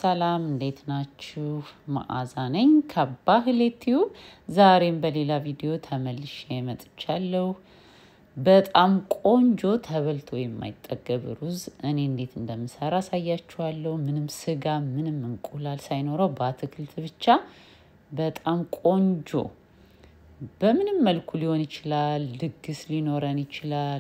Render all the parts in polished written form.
ሰላም እንዴት ናችሁ? መዓዛ ነኝ ከባህሌቲው ዛሬም በሌላ ቪዲዮ ተመልሼ መጥቻለሁ። በጣም ቆንጆ ተበልቶ የማይጠገብ ሩዝ እኔ እንዴት እንደምሰራ አሳያችኋለሁ። ምንም ስጋ ምንም እንቁላል ሳይኖረው በአትክልት ብቻ በጣም ቆንጆ በምንም መልኩ ሊሆን ይችላል። ድግስ ሊኖረን ይችላል።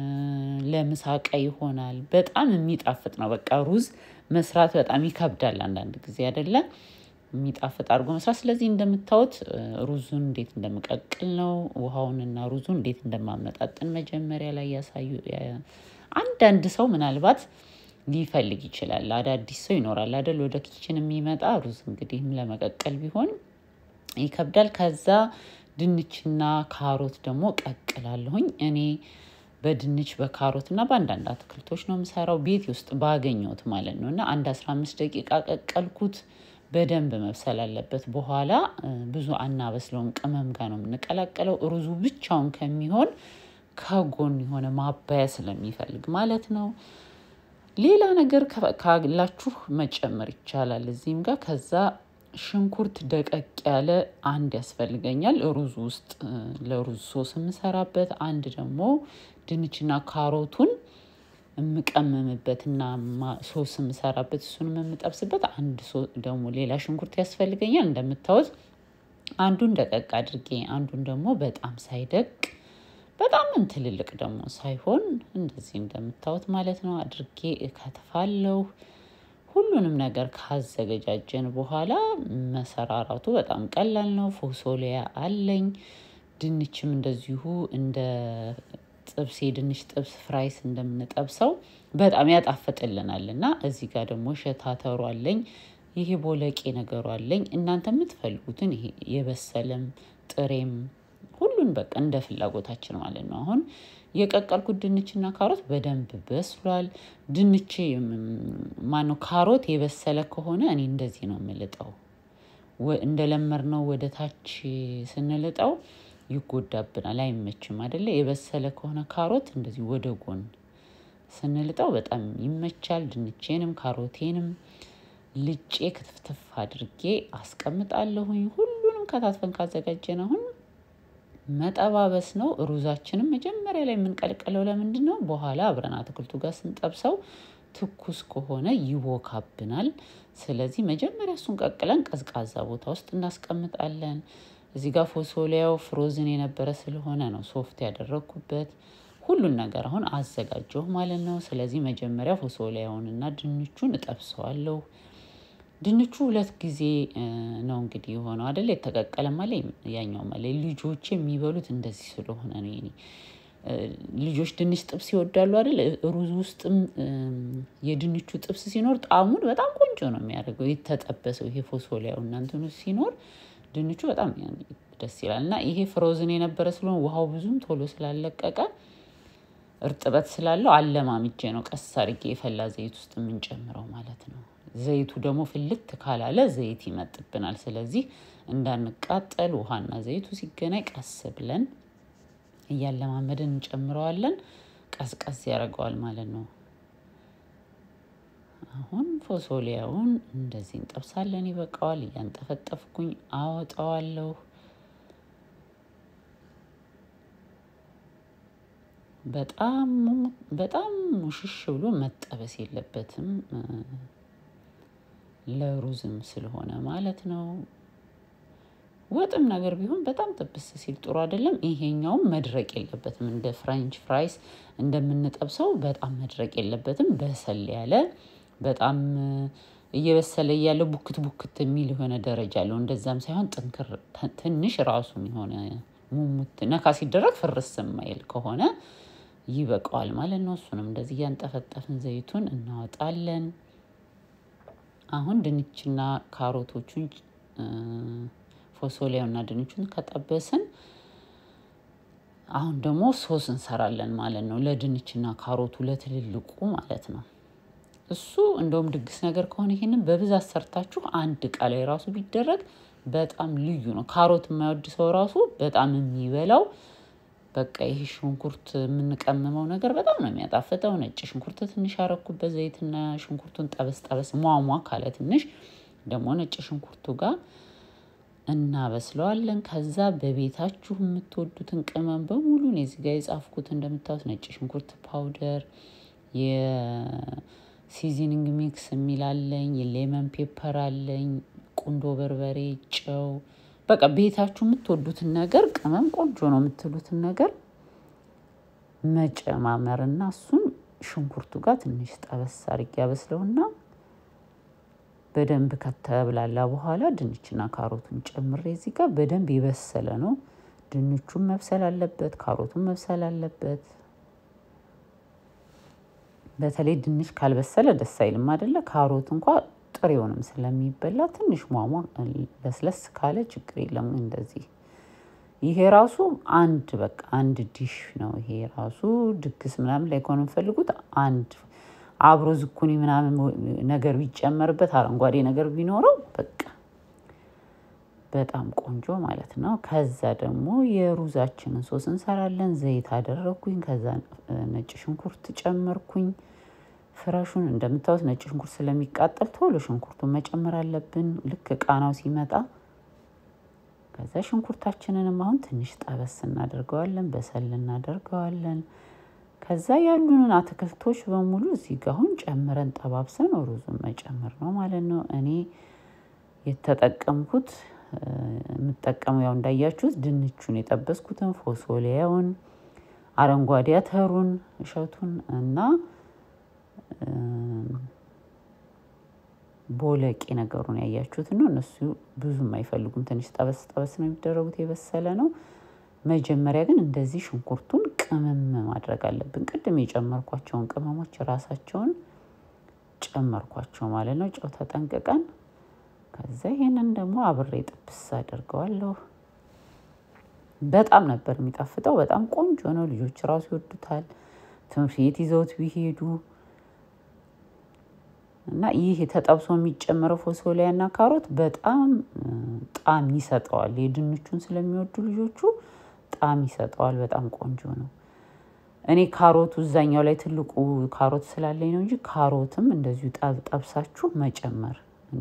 ለምሳቀ ይሆናል። በጣም የሚጣፍጥ ነው። በቃ ሩዝ መስራት በጣም ይከብዳል አንዳንድ ጊዜ አይደለ? የሚጣፍጥ አድርጎ መስራት። ስለዚህ እንደምታዩት ሩዙን እንዴት እንደምቀቅል ነው። ውሃውንና ሩዙን እንዴት እንደማመጣጥን መጀመሪያ ላይ ያሳዩ። አንዳንድ ሰው ምናልባት ሊፈልግ ይችላል። አዳዲስ ሰው ይኖራል አይደል? ወደ ኪችን የሚመጣ ሩዝ እንግዲህም ለመቀቀል ቢሆን ይከብዳል። ከዛ ድንችና ካሮት ደግሞ ቀቅላለሁኝ። እኔ በድንች በካሮትና በአንዳንድ አትክልቶች ነው የምሰራው ቤት ውስጥ ባገኘሁት ማለት ነው። እና 15 ደቂቃ ቀቀልኩት። በደንብ መብሰል አለበት። በኋላ ብዙ አናበስለውም። ቅመም ጋር ነው የምንቀላቀለው። ሩዙ ብቻውን ከሚሆን ከጎን የሆነ ማባያ ስለሚፈልግ ማለት ነው። ሌላ ነገር ካላችሁ መጨመር ይቻላል እዚህም ጋር። ከዛ ሽንኩርት ደቀቅ ያለ አንድ ያስፈልገኛል ሩዝ ውስጥ ለሩዝ ሶስ የምሰራበት። አንድ ደግሞ ድንችና ካሮቱን የምቀመምበትና ሶስ የምሰራበት እሱንም የምጠብስበት አንድ ደግሞ ሌላ ሽንኩርት ያስፈልገኛል። እንደምታዩት አንዱን ደቀቅ አድርጌ አንዱን ደግሞ በጣም ሳይደቅ በጣም ትልልቅ ደግሞ ሳይሆን እንደዚህ እንደምታዩት ማለት ነው አድርጌ እከትፋለሁ። ሁሉንም ነገር ካዘጋጀን በኋላ መሰራራቱ በጣም ቀላል ነው። ፎሶሊያ አለኝ። ድንችም እንደዚሁ እንደ ጥብስ የድንች ጥብስ ፍራይስ እንደምንጠብሰው በጣም ያጣፍጥልናልና እዚህ ጋር ደግሞ ሸታተሩ አለኝ። ይሄ ቦለቄ ነገሩ አለኝ። እናንተ የምትፈልጉትን ይሄ የበሰለም ጥሬም ሁሉን በቃ እንደ ፍላጎታችን ማለት ነው። አሁን የቀቀልኩት ድንችና ካሮት በደንብ በስሏል። ድንች ማነው ካሮት የበሰለ ከሆነ እኔ እንደዚህ ነው የምልጠው። እንደለመርነው ወደ ታች ስንልጠው ይጎዳብናል አይመችም አይደለ? የበሰለ ከሆነ ካሮት እንደዚህ ወደ ጎን ስንልጠው በጣም ይመቻል። ድንቼንም ካሮቴንም ልጬ ክትፍትፍ አድርጌ አስቀምጣለሁኝ። ሁሉንም ከታትፈን ካዘጋጀን አሁን መጠባበስ ነው። ሩዛችንም መጀመሪያ ላይ የምንቀልቀለው ለምንድነው? በኋላ አብረን አትክልቱ ጋር ስንጠብሰው ትኩስ ከሆነ ይቦካብናል። ስለዚህ መጀመሪያ እሱን ቀቅለን ቀዝቃዛ ቦታ ውስጥ እናስቀምጣለን። እዚህ ጋር ፎሶሊያው ፍሮዝን የነበረ ስለሆነ ነው ሶፍት ያደረኩበት። ሁሉን ነገር አሁን አዘጋጀሁ ማለት ነው። ስለዚህ መጀመሪያ ፎሶሊያውንና ድንቹን እጠብሰዋለሁ። ድንቹ 2 ጊዜ ነው እንግዲህ የሆነው አይደል? የተቀቀለ ማለት ያኛው ማለት ልጆች የሚበሉት እንደዚህ ስለሆነ ነው። እኔ ልጆች ድንች ጥብስ ይወዳሉ አይደል? ሩዝ ውስጥም የድንቹ ጥብስ ሲኖር ጣዕሙን በጣም ቆንጆ ነው የሚያደርገው። የተጠበሰው ይሄ ፎሶሊያው እናንተኑ ሲኖር ድንቹ በጣም ደስ ይላልና ይሄ ፍሮዝን የነበረ ስለሆነ ውሃው ብዙም ቶሎ ስላለቀቀ እርጥበት ስላለው አለማምጄ ነው ቀስ አድርጌ የፈላ ዘይት ውስጥ የምንጨምረው ማለት ነው። ዘይቱ ደግሞ ፍልት ካላለ ዘይት ይመጥብናል። ስለዚህ እንዳንቃጠል ውሃና ዘይቱ ሲገናኝ ቀስ ብለን እያለማመድን እንጨምረዋለን። ቀስቀስ ያደርገዋል ማለት ነው። አሁን ፎሶሊያውን እንደዚህ እንጠብሳለን። ይበቃዋል። እያንጠፈጠፍኩኝ አወጣዋለሁ። በጣም ሙሽሽ ብሎ መጠበስ የለበትም። ለሩዝም ስለሆነ ማለት ነው። ወጥም ነገር ቢሆን በጣም ጥብስ ሲል ጥሩ አይደለም። ይሄኛውም መድረቅ የለበትም። እንደ ፍሬንች ፍራይስ እንደምንጠብሰው በጣም መድረቅ የለበትም። በሰል ያለ በጣም እየበሰለ ያለ ቡክት የሚል የሆነ ደረጃ አለው። እንደዛም ሳይሆን ጥንክር ትንሽ ራሱን የሆነ ሙሙት ነካ ሲደረግ ፍርስ የማይል ከሆነ ይበቃዋል ማለት ነው። እሱንም እንደዚህ ያንጠፈጠፍን ዘይቱን እናወጣለን። አሁን ድንችና ካሮቶቹን ፎሶሊያውና ድንቹን ከጠበስን አሁን ደግሞ ሶስ እንሰራለን ማለት ነው። ለድንችና ካሮቱ ለትልልቁ ማለት ነው። እሱ እንደውም ድግስ ነገር ከሆነ ይሄንን በብዛት ሰርታችሁ አንድ እቃ ላይ ራሱ ቢደረግ በጣም ልዩ ነው። ካሮት የማይወድ ሰው ራሱ በጣም የሚበላው በቃ ይሄ ሽንኩርት የምንቀመመው ነገር በጣም ነው የሚያጣፍጠው። ነጭ ሽንኩርት ትንሽ አረኩበት ዘይትና ሽንኩርቱን ጠበስ ሟሟ ካለ ትንሽ ደግሞ ነጭ ሽንኩርቱ ጋር እናበስለዋለን። ከዛ በቤታችሁ የምትወዱትን ቅመም በሙሉ እኔ እዚህ ጋር የጻፍኩት እንደምታዩት ነጭ ሽንኩርት ፓውደር፣ የሲዝኒንግ ሚክስ የሚላለኝ፣ የሌመን ፔፐር አለኝ፣ ቁንዶ በርበሬ፣ ጨው፣ በቃ ቤታችሁ የምትወዱትን ነገር ቅመም ቆንጆ ነው የምትሉትን ነገር መጨማመርና እሱን ሽንኩርቱ ጋር ትንሽ ጠበስ አድርጌ አበስለውና በደንብ ከተብላላ በኋላ ድንችና ካሮቱን ጨምሬ እዚህ ጋር በደንብ ይበሰለ ነው። ድንቹም መብሰል አለበት፣ ካሮቱም መብሰል አለበት። በተለይ ድንች ካልበሰለ ደስ አይልም አይደለ? ካሮት እንኳን ጥሬውንም ስለሚበላ ትንሽ ሟሟ ለስለስ ካለ ችግር የለም። እንደዚህ ይሄ ራሱ አንድ ዲሽ ነው። ይሄ ራሱ ድግስ ምናምን ላይ ከሆነ ፈልጉት አንድ አብሮ ዝኩኒ ምናምን ነገር ቢጨመርበት አረንጓዴ ነገር ቢኖረው በቃ በጣም ቆንጆ ማለት ነው። ከዛ ደግሞ የሩዛችንን ሶስ እንሰራለን። ዘይት አደረኩኝ። ከዛ ነጭ ሽንኩርት ጨመርኩኝ። ፍራሹን እንደምታዩት ነጭ ሽንኩርት ስለሚቃጠል ቶሎ ሽንኩርቱን መጨመር አለብን ልክ ቃናው ሲመጣ። ከዛ ሽንኩርታችንንም አሁን ትንሽ ጠበስ እናደርገዋለን፣ በሰል እናደርገዋለን። ከዛ ያሉንን አትክልቶች በሙሉ እዚህ ጋር አሁን ጨምረን ጠባብሰን ሩዙን መጨመር ነው ማለት ነው። እኔ የምጠቀመው ያው እንዳያችሁት ድንቹን የጠበስኩትን፣ ፎሶሊያውን፣ አረንጓዴ አተሩን፣ እሸቱን እና ቦለቄ ነገሩን ያያችሁት ነው። እነሱ ብዙም አይፈልጉም፣ ትንሽ ጠበስ ነው የሚደረጉት፣ የበሰለ ነው። መጀመሪያ ግን እንደዚህ ሽንኩርቱን ቅመም ማድረግ አለብን። ቅድም የጨመርኳቸውን ቅመሞች ራሳቸውን ጨመርኳቸው ማለት ነው፣ ጨው ተጠንቅቀን። ከዛ ይሄንን ደግሞ አብሬ ጥብስ አደርገዋለሁ። በጣም ነበር የሚጣፍጠው፣ በጣም ቆንጆ ነው። ልጆች ራሱ ይወዱታል ትምህርት ቤት ይዘውት ቢሄዱ እና ይሄ ተጠብሶ የሚጨመረው ፎሶሊያና ካሮት በጣም ጣዕም ይሰጠዋል። የድንቹን ስለሚወዱ ልጆቹ ጣዕም ይሰጠዋል። በጣም ቆንጆ ነው። እኔ ካሮቱ እዛኛው ላይ ትልቁ ካሮት ስላለኝ ነው እንጂ ካሮትም እንደዚሁ ጠብሳችሁ መጨመር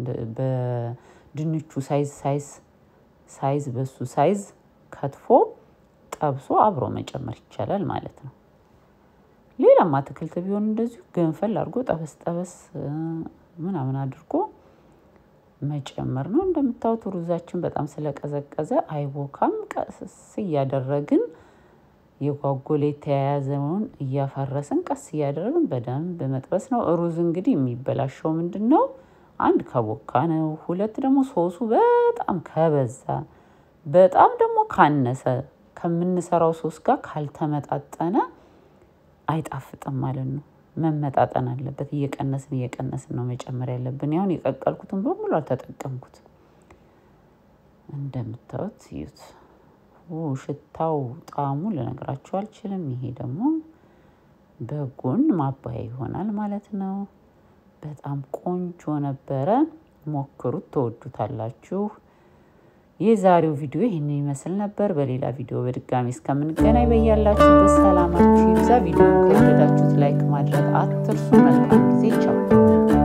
በድንቹ ሳይዝ በሱ ሳይዝ ከትፎ ጠብሶ አብሮ መጨመር ይቻላል ማለት ነው። ሌላም አትክልት ቢሆን እንደዚሁ ገንፈል አድርጎ ጠበስ ምናምን አድርጎ መጨመር ነው። እንደምታዩት ሩዛችን በጣም ስለቀዘቀዘ አይቦካም። ቀስ እያደረግን የጓጎለ የተያያዘውን እያፈረስን ቀስ እያደረግን በደንብ መጥበስ ነው። ሩዝ እንግዲህ የሚበላሸው ምንድነው? አንድ ከቦካ ነው። ሁለት ደግሞ ሶሱ በጣም ከበዛ፣ በጣም ደግሞ ካነሰ ከምንሰራው ሶስ ጋር ካልተመጣጠነ አይጣፍጥም ማለት ነው። መመጣጠን አለበት። እየቀነስን ነው መጨመር ያለብን። ያው የቀቀልኩትን በሙሉ አልተጠቀምኩትም። እንደምታዩት ይዩት። ሽታው ጣዕሙ ልነግራችሁ አልችልም። ይሄ ደግሞ በጎን ማባያ ይሆናል ማለት ነው። በጣም ቆንጆ ነበረ። ሞክሩት፣ ተወዱታላችሁ። የዛሬው ቪዲዮ ይሄንን ይመስል ነበር። በሌላ ቪዲዮ በድጋሚ እስከምንገናኝ በያላችሁበት ሰላማችሁ ይብዛ። ቪዲዮውን ከወደዳችሁት ላይክ ማድረግ አትርሱ። መልካም ጊዜ። ቻው።